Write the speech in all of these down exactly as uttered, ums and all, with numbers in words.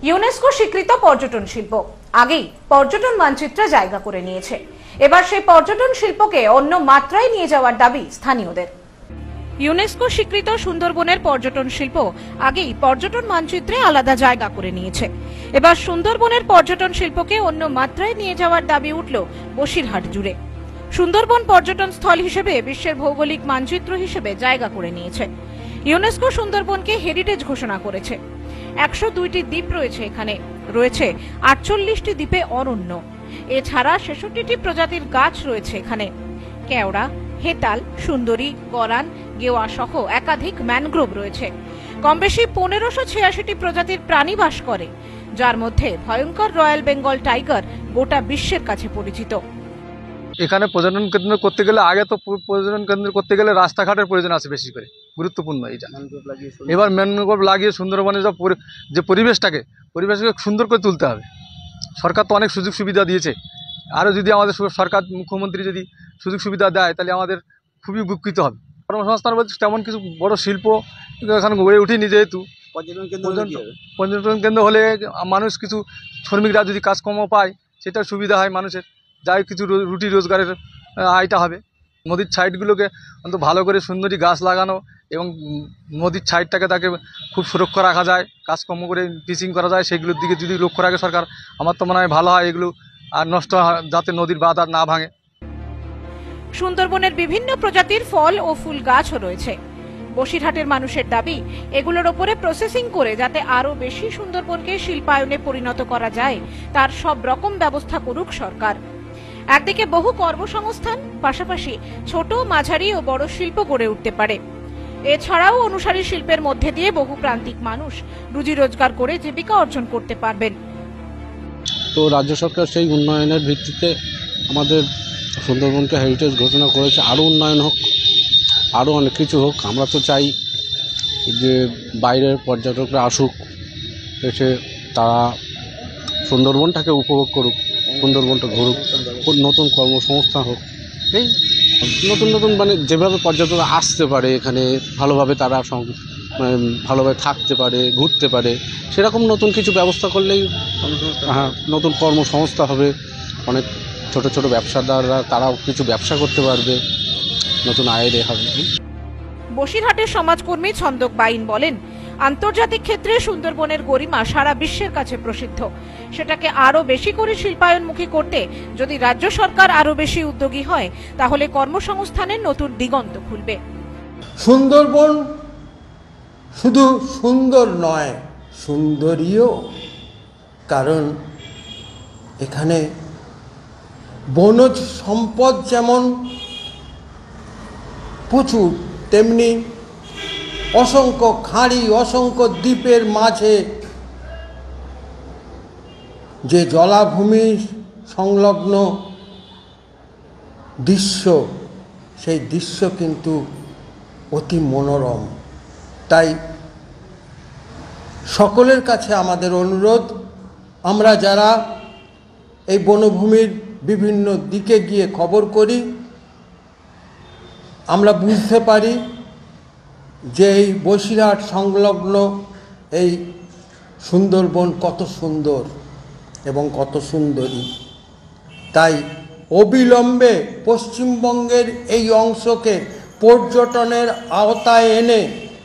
UNESCO স্বীকৃত পর্যটন শিল্প আগেই পর্যটন মানচিত্রে জায়গা করে নিয়েছে। এবার সেই পর্যটন শিল্পকে অন্য মাত্রায় নিয়ে যাওয়ার দাবি স্থানীয়দের। ইউনেস্কো স্বীকৃত সুন্দরবনের পর্যটন শিল্প আগেই পর্যটন মানচিত্রে আলাদা জায়গা করে নিয়েছে। এবার সুন্দরবনের পর্যটন শিল্পকে অন্য মাত্রায় নিয়ে যাওয়ার দাবি উঠল বসিরহাট জুড়ে। সুন্দরবন পর্যটন স্থল হিসেবে বিশ্বের ভৌগোলিক মানচিত্র হিসেবে জায়গা করে নিয়েছে। ইউনেস্কো সুন্দরবনকে হেরিটেজ ঘোষণা করেছে। একশো দুইটি দ্বীপ রয়েছে এখানে, রয়েছে আটচল্লিশটি দ্বীপে অরণ্য। এছাড়া ছেষট্টিটি প্রজাতির গাছ রয়েছে এখানে। কেওড়া, হেতাল, সুন্দরী, গরান, গেওয়া সহ একাধিক ম্যানগ্রোভ রয়েছে। কম বেশি পনেরোশো ছিয়াশিটি প্রজাতির প্রাণী বাস করে, যার মধ্যে ভয়ঙ্কর রয়্যাল বেঙ্গল টাইগার গোটা বিশ্বের কাছে পরিচিত। এখানে পর্যটন কেন্দ্র করতে গেলে আগে তো পর্যটন কেন্দ্র করতে গেলে রাস্তাঘাটের প্রয়োজন আছে বেশি করে, গুরুত্বপূর্ণ এটা। এবার ম্যানগ্রোভ লাগিয়ে সুন্দরবনের যে পরিবেশটাকে পরিবেশকে সুন্দর করে তুলতে হবে। সরকার তো অনেক সুযোগ সুবিধা দিয়েছে, আরও যদি আমাদের সরকার মুখ্যমন্ত্রী যদি সুযোগ সুবিধা দেয় তাহলে আমাদের খুবই উপকৃত হবে। কর্মসংস্থান বলতে তেমন কিছু বড় শিল্প এখানে গড়ে উঠেনি, যেহেতু পর্যটন কেন্দ্র পর্যটন কেন্দ্র হলে মানুষ কিছু শ্রমিকরা যদি কাজকর্ম পায় সেটার সুবিধা হয় মানুষের, যাই কিছু রুটি রোজগারের আয়টা হবে। নদীর সাইডগুলোকে অন্তত ভালো করে সুন্দরী গাছ লাগানো এবং নদীর সাইডটাকে তাকে খুব সুরক্ষা রাখা যায়, কাজকর্ম করে ফিশিং করা যায়, সেগুলোর দিকে যদি লক্ষ্য রাখে সরকার, আমার তো মনে হয় ভালো হয়। এগুলো আর নষ্ট যাতে নদীর বাঁধ আর না ভাঙে। সুন্দরবনের বিভিন্ন প্রজাতির ফল ও ফুল গাছও রয়েছে। বসিরহাটের মানুষের দাবি, এগুলোর ওপরে প্রসেসিং করে যাতে আরো বেশি সুন্দরবনকে শিল্পায়নে পরিণত করা যায় তার সব রকম ব্যবস্থা করুক সরকার। একদিকে বহু কর্মসংস্থান, পাশাপাশি ছোট, মাঝারি ও বড় শিল্প গড়ে উঠতে পারে। এছাড়াও অনুসারী শিল্পের মধ্যে দিয়ে বহু প্রান্তিক মানুষ রুজি রোজগার করে জীবিকা অর্জন করতে পারবেন। তো রাজ্য সরকার সেই উন্নয়নের ভিত্তিতে আমাদের সুন্দরবনকে হেরিটেজ ঘোষণা করেছে। আরও উন্নয়ন হোক, আরও অনেক কিছু হোক। আমরা তো চাই যে বাইরের পর্যটকরা আসুক, এসে তারা সুন্দরবনটাকে উপভোগ করুক, সুন্দরবনটা ঘুরুক, নতুন কর্মসংস্থান হোক। এই নতুন নতুন মানে যেভাবে পর্যটকরা আসতে পারে এখানে, ভালোভাবে তারা ভালোভাবে থাকতে পারে, ঘুরতে পারে, সেরকম নতুন কিছু ব্যবস্থা করলেই হ্যাঁ নতুন কর্মসংস্থা হবে। অনেক ছোট ছোট ব্যবসাদাররা তারাও কিছু ব্যবসা করতে পারবে, নতুন আয়ের হবে। বসিরহাটের সমাজকর্মী ছন্দক বাইন বলেন, আন্তর্জাতিক ক্ষেত্রে সুন্দরবনের গরিমা সারা বিশ্বের কাছে প্রসিদ্ধ। সেটাকে আরো বেশি করে শিল্পায়নমুখী করতে যদি রাজ্য সরকার আরো বেশি উদ্যোগী হয় তাহলে কর্মসংস্থানের নতুন দিগন্ত খুলবে। সুন্দরবন শুধু সুন্দর নয়, সুন্দরীও। কারণ এখানে বনজ সম্পদ যেমন প্রচুর, তেমনি অসংখ্য খাঁড়ি, অসংখ্য দ্বীপের মাঝে যে জলাভূমি সংলগ্ন দৃশ্য, সেই দৃশ্য কিন্তু অতি মনোরম। তাই সকলের কাছে আমাদের অনুরোধ, আমরা যারা এই বনভূমির বিভিন্ন দিকে গিয়ে খবর করি, আমরা বুঝতে পারি যে এই বসিরহাট সংলগ্ন এই সুন্দরবন কত সুন্দর এবং কত সুন্দরী। তাই অবিলম্বে পশ্চিমবঙ্গের এই অংশকে পর্যটনের আওতায় এনে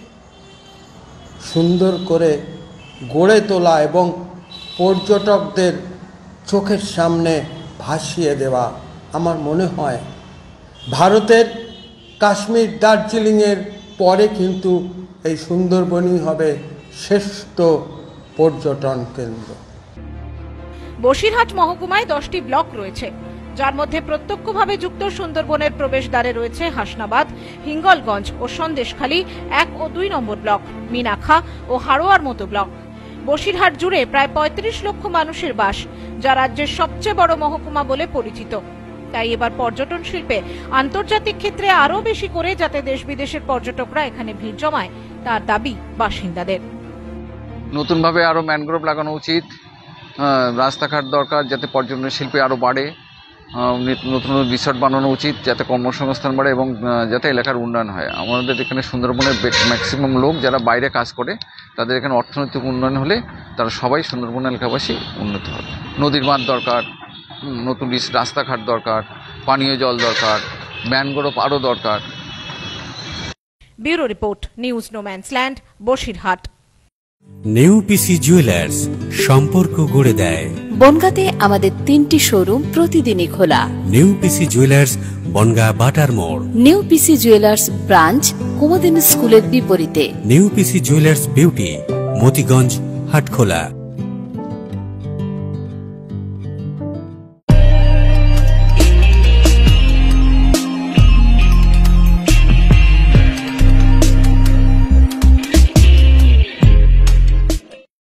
সুন্দর করে গড়ে তোলা এবং পর্যটকদের চোখের সামনে ভাসিয়ে দেওয়া, আমার মনে হয় ভারতের কাশ্মীর, দার্জিলিংয়ের পরে কিন্তু এই সুন্দরবনই হবে শ্রেষ্ঠ পর্যটন কেন্দ্র। বসিরহাট মহকুমায় দশটি ব্লক রয়েছে, যার মধ্যে প্রত্যক্ষভাবে যুক্ত সুন্দরবনের প্রবেশদ্বারে রয়েছে হাসনাবাদ, হিঙ্গলগঞ্জ ও সন্দেশখালী এক ও দুই নম্বর ব্লক, মিনাখা ও হাড়োয়ার মতো ব্লক। বসিরহাট জুড়ে প্রায় পঁয়ত্রিশ লক্ষ মানুষের বাস, যা রাজ্যের সবচেয়ে বড় মহকুমা বলে পরিচিত। তাই এবার পর্যটন শিল্পে আন্তর্জাতিক ক্ষেত্রে আরো বেশি করে যাতে দেশ বিদেশের পর্যটকরা এখানে ভিড় জমায় তার দাবি বাসিন্দাদের। নতুনভাবে আরো ম্যানগ্রোভ লাগানো উচিত, রাস্তাঘাট দরকার যাতে পর্যটন শিল্পে আরো বাড়ে, আহ, নিত- নতুন নতুন রিসর্ট বানানো উচিত, যাতে কর্মসংস্থান বাড়ে এবং আহ, যাতে এলাকার উন্নয়ন হয়। আমাদের এখানে সুন্দরবনের ম্যাক্সিমাম লোক যারা বাইরে কাজ করে, তাদের এখানে অর্থনৈতিক উন্নয়ন হলে তারা সবাই সুন্দরবন এলাকাবাসী উন্নত হবে। নদীর বাঁধ দরকার, হুম, নতুন রিস- রাস্তাঘাট দরকার, পানীয় জল দরকার, ম্যানগ্রোভ আরও দরকার। Bureau report, news no man's land, Basirhat. New PC jewellers, সম্পর্ক গড়ে দেয়। বনগাঁতে আমাদের তিনটি শোরুম প্রতিদিনই খোলা। নেউপিসি জুয়েলার্স, বনগাঁ বাটার মোড়। নিউ পিসি জুয়েলার্স ব্রাঞ্চ কুমদিন স্কুলের বিপরীতে। New PC jewellers beauty, Motiganj, Hatkhola.